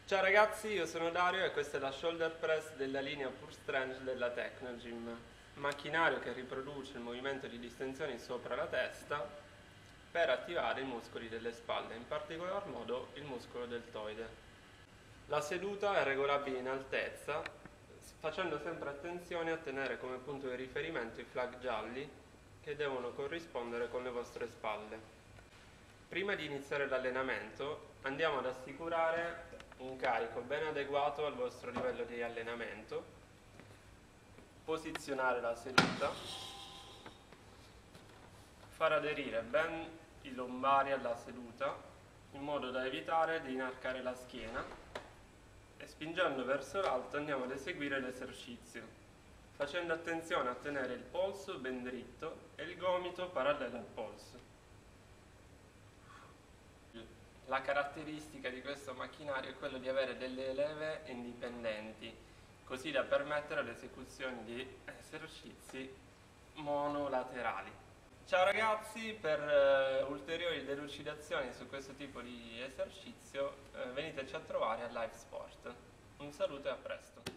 Ciao ragazzi, io sono Dario e questa è la shoulder press della linea Pure Strength della Technogym, macchinario che riproduce il movimento di distensione sopra la testa per attivare i muscoli delle spalle, in particolar modo il muscolo deltoide. La seduta è regolabile in altezza, facendo sempre attenzione a tenere come punto di riferimento i flag gialli che devono corrispondere con le vostre spalle. Prima di iniziare l'allenamento andiamo ad assicurare un carico ben adeguato al vostro livello di allenamento, posizionare la seduta, far aderire ben i lombari alla seduta in modo da evitare di inarcare la schiena e spingendo verso l'alto andiamo ad eseguire l'esercizio, facendo attenzione a tenere il polso ben dritto e il gomito parallelo al polso. La caratteristica di questo macchinario è quello di avere delle leve indipendenti, così da permettere l'esecuzione di esercizi monolaterali. Ciao ragazzi, per ulteriori delucidazioni su questo tipo di esercizio veniteci a trovare a Live Sport. Un saluto e a presto.